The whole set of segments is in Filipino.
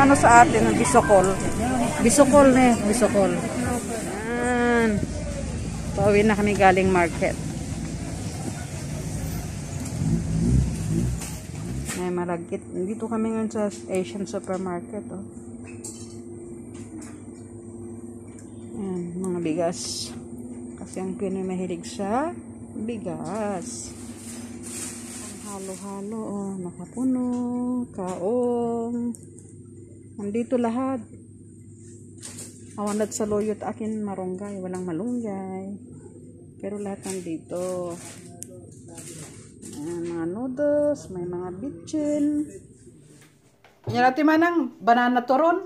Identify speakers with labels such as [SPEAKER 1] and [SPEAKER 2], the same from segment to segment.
[SPEAKER 1] ano sa atin, ng bisokol. Bisokol na bisokol. Yan. Pauwi na kami galing market. Ay, malagkit. Dito kami ngayon sa Asian supermarket. Oh. Yan, mga bigas. Kasi ang Pinoy mahilig sa bigas. Halo-halo, oh, nakapuno, kaong. Nandito lahat. Awanad sa loyot akin marunggay, walang malunggay. Pero lahat nandito. Ayan, mga noodles, may mga bitchin. Yan natin manang banana turon.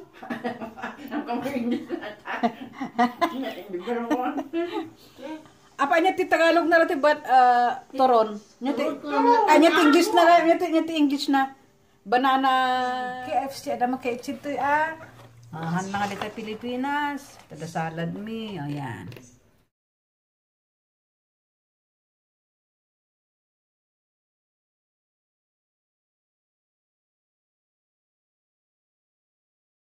[SPEAKER 1] Apa niya ti Tagalog na natin but toron. Niya ti English na niya ti English na banana KFC ada ma KFC to han mga dito Pilipinas. Tada salad mi, ayan.